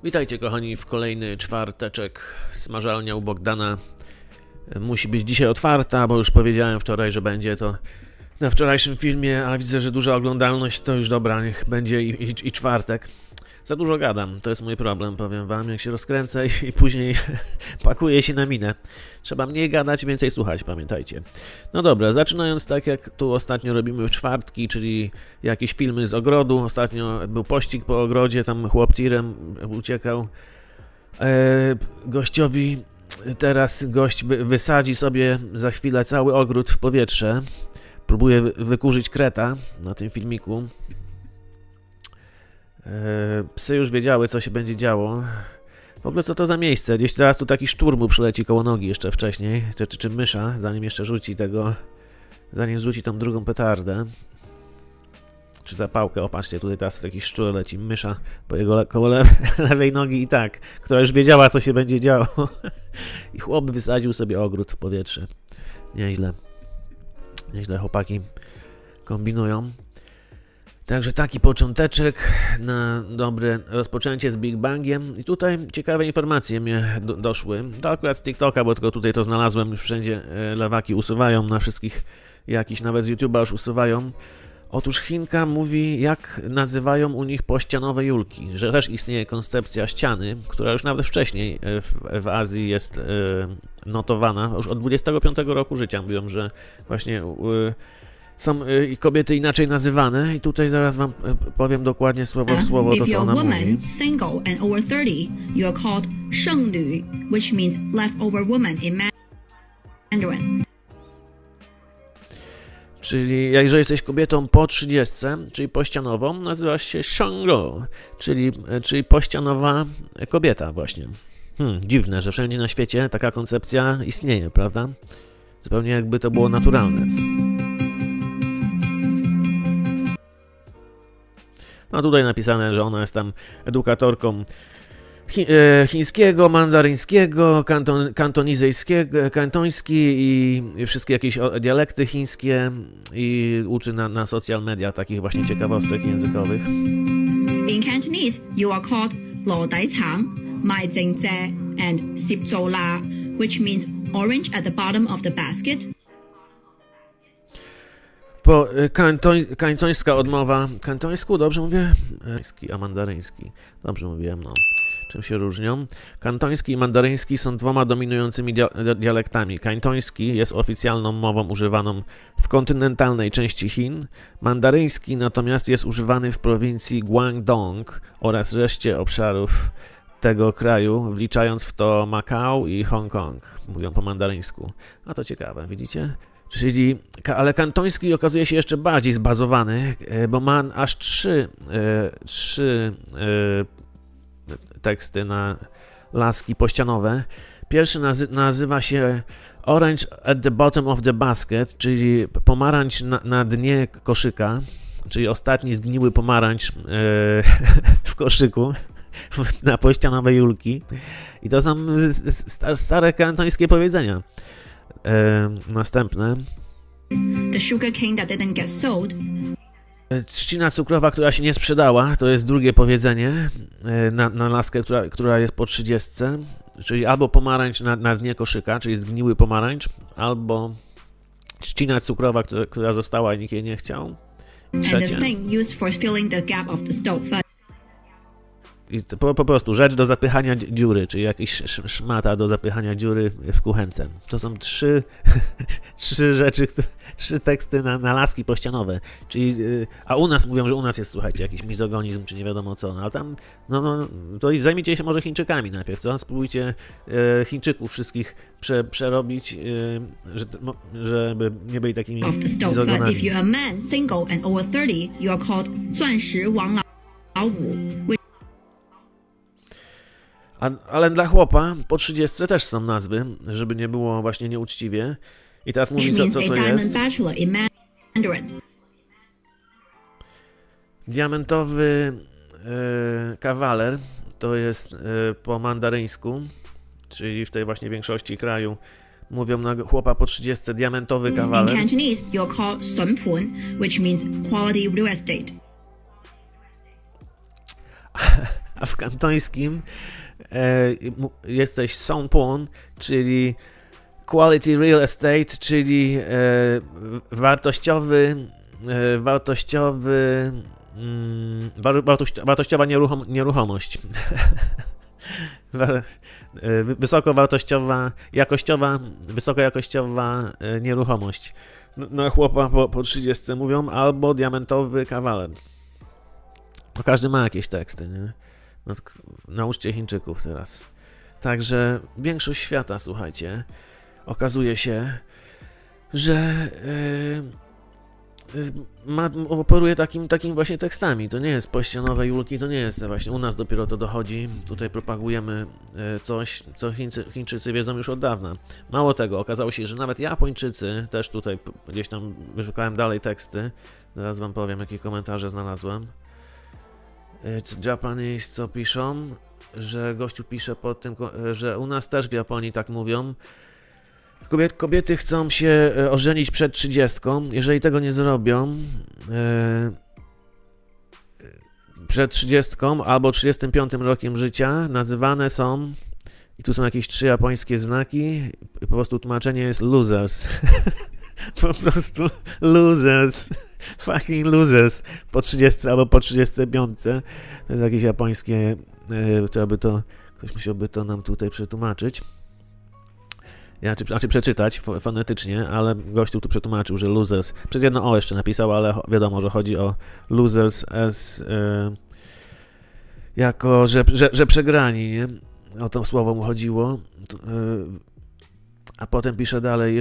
Witajcie kochani w kolejny czwarteczek. Smażalnia u Bogdana musi być dzisiaj otwarta, bo już powiedziałem wczoraj, że będzie to na wczorajszym filmie, a widzę, że duża oglądalność, to już dobra, niech będzie i czwartek. Za dużo gadam, to jest mój problem, powiem wam, jak się rozkręcę i później pakuję się na minę. Trzeba mniej gadać, więcej słuchać, pamiętajcie. No dobra, zaczynając tak jak tu ostatnio robimy w czwartki, czyli jakieś filmy z ogrodu. Ostatnio był pościg po ogrodzie, tam chłop tirem uciekał gościowi. Teraz gość wysadzi sobie za chwilę cały ogród w powietrze. Próbuje wykurzyć kreta na tym filmiku. Psy już wiedziały, co się będzie działo. W ogóle co to za miejsce? Gdzieś teraz tu taki szczur mu przyleci koło nogi jeszcze wcześniej. Czy mysza, zanim jeszcze rzuci tego... Zanim rzuci tą drugą petardę. Czy zapałkę. O, patrzcie, tutaj teraz taki szczur leci. Mysza po jego koło lewej nogi i tak. Która już wiedziała, co się będzie działo. I chłop wysadził sobie ogród w powietrze. Nieźle. Nieźle chłopaki kombinują. Także taki począteczek na dobre rozpoczęcie z Big Bangiem. I tutaj ciekawe informacje mnie doszły. To akurat z TikToka, bo tylko tutaj to znalazłem. Już wszędzie lewaki usuwają, na wszystkich jakiś, nawet z YouTube'a już usuwają. Otóż Chinka mówi, jak nazywają u nich pościanowe julki. Że też istnieje koncepcja ściany, która już nawet wcześniej w Azji jest notowana. Już od 25 roku życia mówią, że właśnie... Są kobiety inaczej nazywane i tutaj zaraz wam powiem dokładnie słowo w słowo to, co ona mówi. Single and over 30, you are called 剩女, which means leftover woman in Mandarin. Czyli jeżeli jesteś kobietą po 30, czyli pościanową, nazywasz się 生肉, czyli pościanowa kobieta właśnie. Dziwne, że wszędzie na świecie taka koncepcja istnieje, prawda? Zupełnie jakby to było naturalne. No tutaj napisane, że ona jest tam edukatorką chińskiego, mandaryńskiego, kantonizyjskiego, kantoński i wszystkie jakieś dialekty chińskie i uczy na social media takich właśnie ciekawostek językowych. In Cantonese, you are called Lo Dai Chang, Mai Jing Jie and Sip Zhou La, which means orange at the bottom of the basket. Po kantońska odmowa, kantońsku, dobrze mówię? A mandaryński, dobrze mówiłem, no. Czym się różnią? Kantoński i mandaryński są dwoma dominującymi dialektami. Kantoński jest oficjalną mową używaną w kontynentalnej części Chin. Mandaryński natomiast jest używany w prowincji Guangdong oraz reszcie obszarów tego kraju, wliczając w to Makao i Hongkong. Mówią po mandaryńsku. A to ciekawe, widzicie? Czyli, ale kantoński okazuje się jeszcze bardziej zbazowany, bo ma aż trzy teksty na laski pościanowe. Pierwszy nazywa się Orange at the bottom of the basket, czyli pomarańcz na dnie koszyka, czyli ostatni zgniły pomarańcz w koszyku na pościanowe julki. I to są stare kantońskie powiedzenia. Następne. The sugar cane that didn't get sold. Trzcina cukrowa, która się nie sprzedała, to jest drugie powiedzenie na laskę, która jest po 30, czyli albo pomarańcz na dnie koszyka, czyli zgniły pomarańcz, albo trzcina cukrowa, która została i nikt jej nie chciał. I trzecie. And the thing used for filling the gap of the stove. I po prostu rzecz do zapychania dziury, czyli jakiś szmata do zapychania dziury w kuchence. To są trzy rzeczy, trzy teksty na laski pościanowe. Czyli, a u nas mówią, że u nas jest, słuchajcie, jakiś mizogonizm, czy nie wiadomo co. No, ale tam, to zajmijcie się może Chińczykami najpierw, co? Spróbujcie Chińczyków wszystkich przerobić, żeby nie byli takimi mizogonami. If you're a man, single and over 30, you are called 钻石王老五. Ale dla chłopa po 30 też są nazwy, żeby nie było właśnie nieuczciwie. I teraz mówi, co to jest. Diamentowy kawaler to jest po mandaryńsku, czyli w tej właśnie większości kraju mówią na chłopa po 30 diamentowy kawaler. In Cantonese, you're called 笋盘, which means quality real estate. a w kantońskim jesteś Songpon, czyli quality real estate, czyli wartościowa nieruchomość. Wysokowartościowa, wysokojakościowa nieruchomość. No chłopa po 30 mówią, albo diamentowy kawaler. To każdy ma jakieś teksty, nie? No, nauczcie Chińczyków teraz. Także większość świata, słuchajcie, okazuje się, że operuje takimi właśnie tekstami. To nie jest pościanowe julki, to nie jest właśnie, u nas dopiero to dochodzi. Tutaj propagujemy coś, co Chińczycy wiedzą już od dawna. Mało tego, okazało się, że nawet Japończycy, też tutaj gdzieś tam wyszukałem dalej teksty, zaraz wam powiem, jakie komentarze znalazłem. Japanese co piszą, że gościu pisze pod tym, że u nas też w Japonii tak mówią. Kobiety chcą się ożenić przed 30. Jeżeli tego nie zrobią przed 30 albo 35 rokiem życia, nazywane są, i tu są jakieś 3 japońskie znaki, po prostu tłumaczenie jest losers. Po prostu losers. Fucking losers. Po 30 albo po 35. To jest jakieś japońskie, ktoś musiałby to nam tutaj przetłumaczyć. Znaczy przeczytać fonetycznie, ale gościu tu przetłumaczył, że losers. Przez jedno O jeszcze napisał, ale wiadomo, że chodzi o losers as jako, że przegrani, nie? O to słowo mu chodziło. A potem pisze dalej,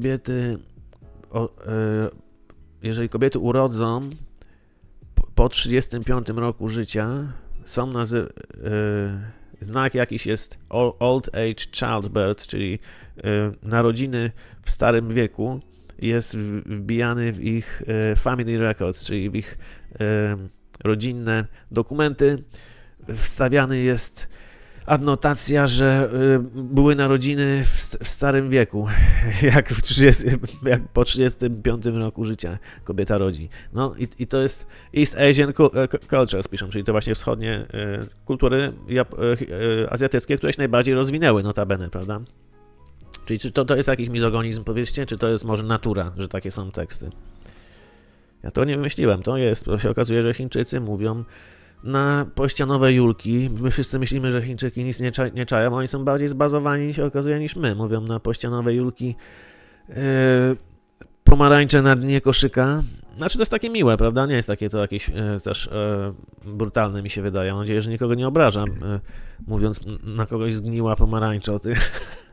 jeżeli kobiety urodzą po 35 roku życia, są znak jakiś jest Old Age Childbirth, czyli narodziny w starym wieku, jest wbijany w ich family records, czyli w ich rodzinne dokumenty. Wstawiany jest adnotacja, że były narodziny w starym wieku, jak po 35 roku życia kobieta rodzi. No i to jest East Asian Cultures, piszą, czyli to właśnie wschodnie kultury azjatyckie, które się najbardziej rozwinęły, notabene, prawda? Czyli czy to jest jakiś mizogonizm, powiedzcie, czy to jest może natura, że takie są teksty? Ja to nie wymyśliłem, to się okazuje, że Chińczycy mówią na pościanowe julki. My wszyscy myślimy, że Chińczyki nic nie czają, oni są bardziej zbazowani, się okazuje, niż my. Mówią na pościanowe julki pomarańcze na dnie koszyka. Znaczy to jest takie miłe, prawda? Nie jest takie to jakieś też brutalne, mi się wydaje. Mam nadzieję, że nikogo nie obrażam, mówiąc na kogoś zgniła pomarańcza o tych.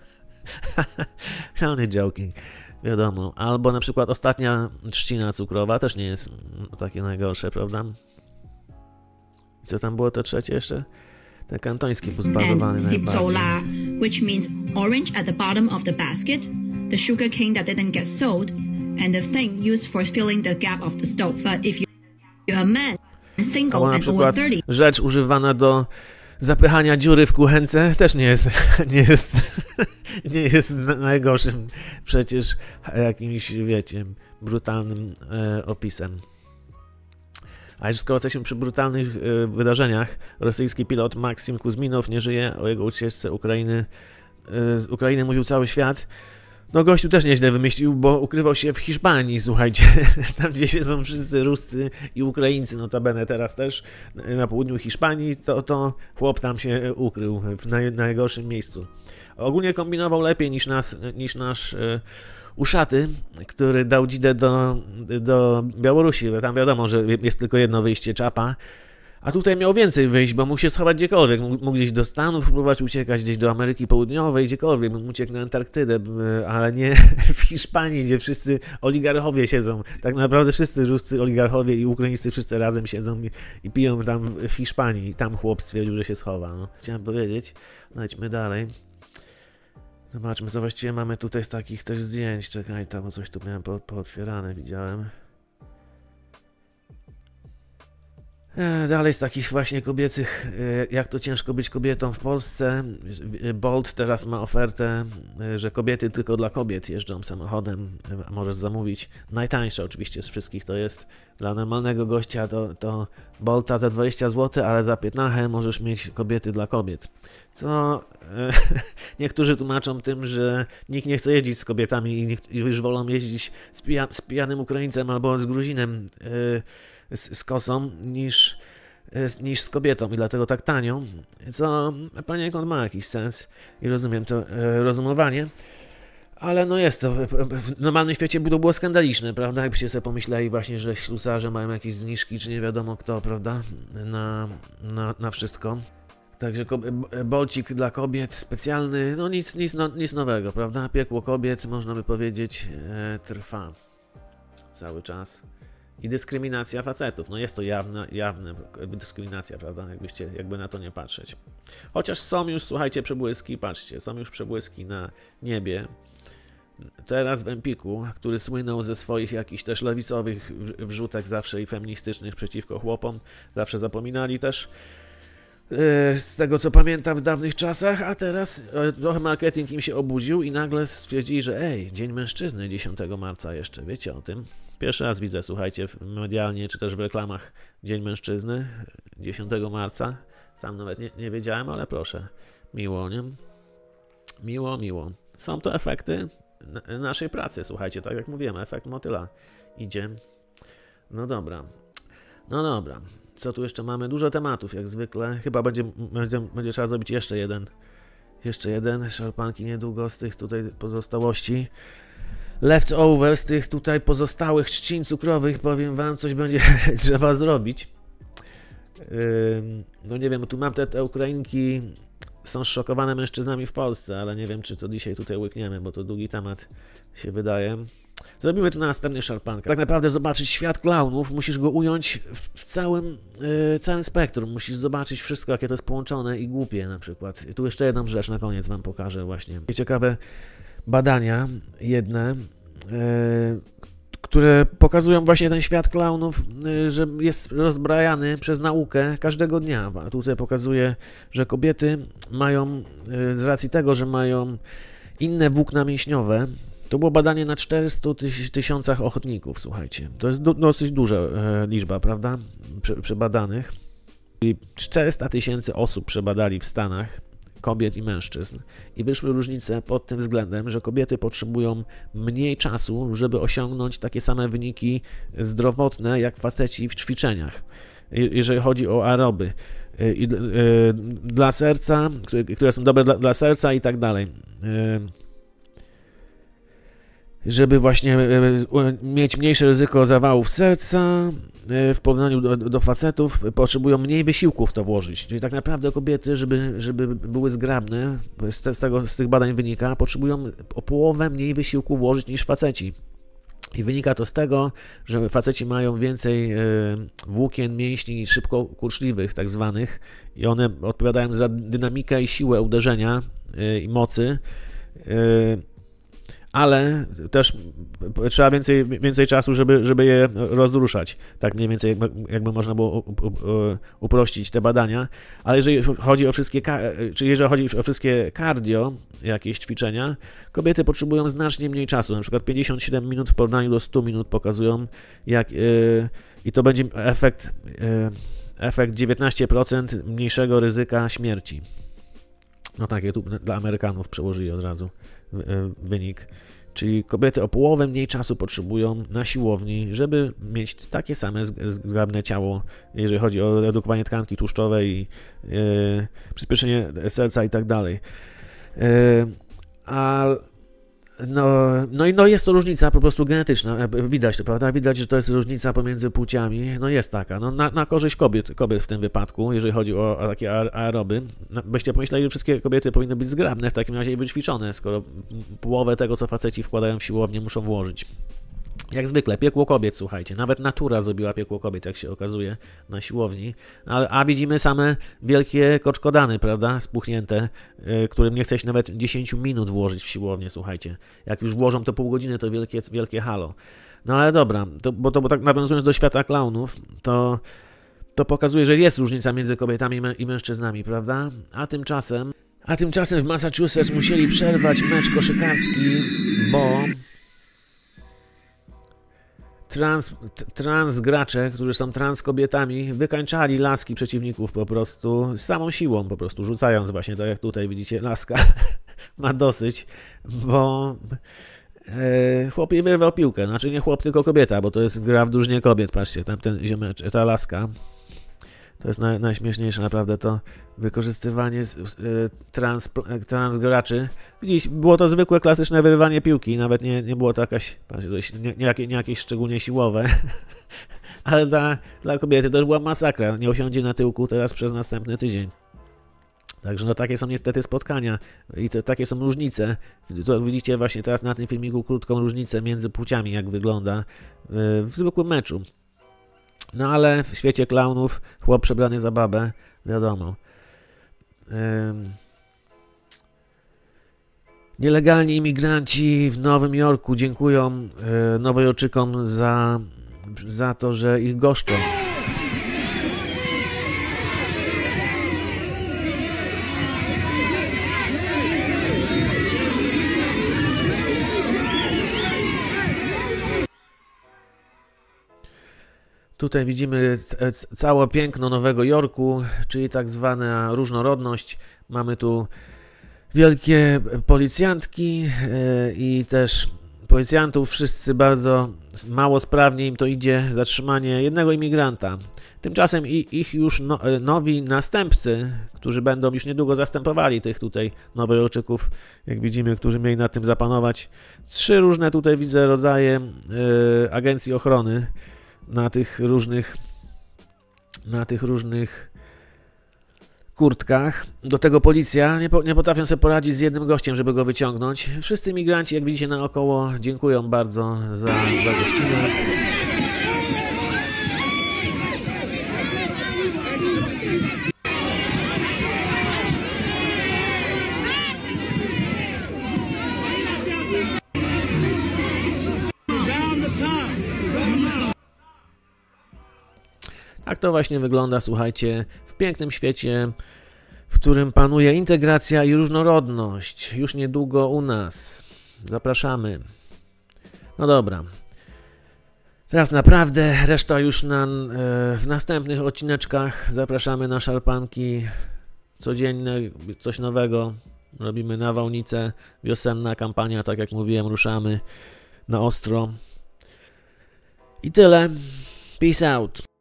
Only joking. Wiadomo. Albo na przykład ostatnia trzcina cukrowa też nie jest takie najgorsze, prawda? I co tam było to trzecie jeszcze? Ten kantoński był zbazowany najbardziej. Which means orange at the bottom of the basket, the sugar cane that didn't get sold, and the thing used for filling the gap of the stove. But if you're a man, single and over 30, rzecz używana do zapychania dziury w kuchence też nie jest najgorszym przecież jakimś, wiecie, brutalnym opisem. A już skoro jesteśmy przy brutalnych wydarzeniach, rosyjski pilot Maksim Kuzminow nie żyje, o jego ucieczce z Ukrainy mówił cały świat. No gościu też nieźle wymyślił, bo ukrywał się w Hiszpanii, słuchajcie, tam gdzie siedzą wszyscy Ruscy i Ukraińcy, notabene teraz też na południu Hiszpanii, to chłop tam się ukrył w najgorszym miejscu. Ogólnie kombinował lepiej niż nasz Uszaty, który dał dzidę do Białorusi, bo tam wiadomo, że jest tylko jedno wyjście, Czapa, a tutaj miał więcej wyjść, bo mógł się schować gdziekolwiek, mógł gdzieś do Stanów próbować uciekać, gdzieś do Ameryki Południowej, gdziekolwiek, mógł uciekł na Antarktydę, ale nie w Hiszpanii, gdzie wszyscy oligarchowie siedzą, tak naprawdę wszyscy ruscy oligarchowie i ukraińscy wszyscy razem siedzą i piją tam w Hiszpanii i tam chłop stwierdził, że się schowa. No. Chciałem powiedzieć, lećmy dalej. Zobaczmy, co właściwie mamy tutaj z takich też zdjęć. Czekaj, tam coś tu miałem pootwierane, widziałem. Dalej z takich właśnie kobiecych, jak to ciężko być kobietą w Polsce. Bolt teraz ma ofertę, że kobiety tylko dla kobiet jeżdżą samochodem, możesz zamówić. Najtańsze oczywiście z wszystkich to jest dla normalnego gościa to Bolta za 20 zł, ale za 15 możesz mieć kobiety dla kobiet. Co niektórzy tłumaczą tym, że nikt nie chce jeździć z kobietami i już wolą jeździć z pijanym Ukraińcem albo z Gruzinem z kosą niż z kobietą i dlatego tak tanio, co poniekąd ma jakiś sens i rozumiem to rozumowanie, ale no jest to, w normalnym świecie to było skandaliczne, prawda, jakbyście sobie pomyśleli właśnie, że ślusarze mają jakieś zniżki, czy nie wiadomo kto, prawda, na wszystko. Także bolcik dla kobiet specjalny, no nic nowego, prawda, piekło kobiet, można by powiedzieć, trwa cały czas. I dyskryminacja facetów. No jest to jawna dyskryminacja, prawda? Jakby na to nie patrzeć. Chociaż są już, słuchajcie, przebłyski, patrzcie, są już przebłyski na niebie. Teraz w Empiku, który słynął ze swoich jakichś też lewicowych wrzutek zawsze i feministycznych przeciwko chłopom, zawsze zapominali też z tego co pamiętam w dawnych czasach, a teraz trochę marketing im się obudził i nagle stwierdzili, że Dzień Mężczyzny 10 marca jeszcze, wiecie o tym? Pierwszy raz widzę, słuchajcie, medialnie czy też w reklamach Dzień Mężczyzny 10 marca. Sam nawet nie wiedziałem, ale proszę, miło, nie? Miło. Są to efekty naszej pracy, słuchajcie, tak jak mówiłem, efekt motyla idzie. No dobra. Co tu jeszcze mamy? Dużo tematów, jak zwykle. Chyba będzie trzeba zrobić jeszcze jeden. Szarpanki niedługo z tych tutaj pozostałości. Leftover z tych tutaj pozostałych trzcin cukrowych, powiem wam, coś będzie trzeba zrobić. No nie wiem, tu mam te Ukrainki, są zszokowane mężczyznami w Polsce, ale nie wiem, czy to dzisiaj tutaj łykniemy, bo to długi temat się wydaje. Zrobimy to na następnych szarpankach. Tak naprawdę zobaczyć świat klaunów, musisz go ująć w całym spektrum. Musisz zobaczyć wszystko, jakie to jest połączone i głupie na przykład. I tu jeszcze jedną rzecz na koniec wam pokażę właśnie. Ciekawe badania jedne, które pokazują właśnie ten świat klaunów, że jest rozbrajany przez naukę każdego dnia. A tutaj pokazuje, że kobiety mają, z racji tego, że mają inne włókna mięśniowe, to było badanie na 400 tysiącach ochotników, słuchajcie. To jest dosyć duża liczba, prawda, przebadanych. I 400 tysięcy osób przebadali w Stanach, kobiet i mężczyzn. I wyszły różnice pod tym względem, że kobiety potrzebują mniej czasu, żeby osiągnąć takie same wyniki zdrowotne jak faceci w ćwiczeniach, jeżeli chodzi o aeroby. Dla serca, które są dobre dla serca i tak dalej. Żeby właśnie mieć mniejsze ryzyko zawałów serca, w porównaniu do facetów, potrzebują mniej wysiłku w to włożyć. Czyli tak naprawdę kobiety, żeby były zgrabne, z tych badań wynika, potrzebują o połowę mniej wysiłku włożyć niż faceci. I wynika to z tego, że faceci mają więcej włókien, mięśni szybko kurczliwych, tak zwanych, i one odpowiadają za dynamikę i siłę uderzenia i mocy. Ale też trzeba więcej czasu, żeby je rozruszać. Tak mniej więcej jakby można było uprościć te badania. Ale jeżeli chodzi o wszystkie cardio, jakieś ćwiczenia, kobiety potrzebują znacznie mniej czasu. Na przykład 57 minut w porównaniu do 100 minut pokazują, i to będzie efekt 19% mniejszego ryzyka śmierci. No takie tu dla Amerykanów przełożyli od razu wynik. Czyli kobiety o połowę mniej czasu potrzebują na siłowni, żeby mieć takie same zgrabne ciało, jeżeli chodzi o redukowanie tkanki tłuszczowej, przyspieszenie serca i tak dalej. No jest to różnica po prostu genetyczna, widać to, prawda? Widać, że to jest różnica pomiędzy płciami, no jest taka, no na korzyść kobiet w tym wypadku, jeżeli chodzi o takie aeroby. Byście pomyśleli, że wszystkie kobiety powinny być zgrabne, w takim razie i wyćwiczone, skoro połowę tego, co faceci wkładają w siłownię, muszą włożyć. Jak zwykle, piekło kobiet, słuchajcie, nawet natura zrobiła piekło kobiet, jak się okazuje, na siłowni, a widzimy same wielkie koczkodany, prawda, spuchnięte, którym nie chce się nawet 10 minut włożyć w siłownię, słuchajcie. Jak już włożą to pół godziny, to wielkie halo. No ale dobra, bo tak nawiązując do świata klaunów, to To pokazuje, że jest różnica między kobietami i mężczyznami, prawda? A tymczasem w Massachusetts musieli przerwać mecz koszykarski, bo trans gracze, którzy są trans kobietami, wykańczali laski przeciwników po prostu z samą siłą, po prostu rzucając właśnie, tak jak tutaj widzicie, laska ma dosyć, bo chłop jej wyrwał piłkę, znaczy nie chłop, tylko kobieta, bo to jest gra w drużynie kobiet, patrzcie, tam ten ziomeczek, ta laska. To jest najśmieszniejsze naprawdę to wykorzystywanie trans graczy. Widzisz, było to zwykłe, klasyczne wyrywanie piłki, nawet nie było to jakaś, nie jakieś szczególnie siłowe. Ale dla kobiety to była masakra. Nie usiądzie na tyłku teraz przez następny tydzień. Także no takie są niestety spotkania i takie są różnice. To widzicie właśnie teraz na tym filmiku krótką różnicę między płciami, jak wygląda w zwykłym meczu. No ale w świecie klaunów chłop przebrany za babę, wiadomo. Nielegalni imigranci w Nowym Jorku dziękują Nowojorczykom za to, że ich goszczą. Tutaj widzimy całe piękno Nowego Jorku, czyli tak zwana różnorodność. Mamy tu wielkie policjantki i też policjantów. Wszyscy bardzo mało sprawnie im to idzie, zatrzymanie jednego imigranta. Tymczasem ich już nowi następcy, którzy będą już niedługo zastępowali tych tutaj Nowojorczyków, jak widzimy, którzy mieli nad tym zapanować. 3 różne tutaj widzę rodzaje agencji ochrony. Na tych różnych kurtkach. Do tego policja nie potrafią sobie poradzić z jednym gościem, żeby go wyciągnąć. Wszyscy imigranci, jak widzicie naokoło, dziękują bardzo za gościnę. Tak to właśnie wygląda, słuchajcie, w pięknym świecie, w którym panuje integracja i różnorodność. Już niedługo u nas. Zapraszamy. No dobra. Teraz naprawdę, reszta już w następnych odcineczkach. Zapraszamy na szarpanki codzienne, coś nowego. Robimy nawałnicę, wiosenna kampania, tak jak mówiłem, ruszamy na ostro. I tyle. Peace out.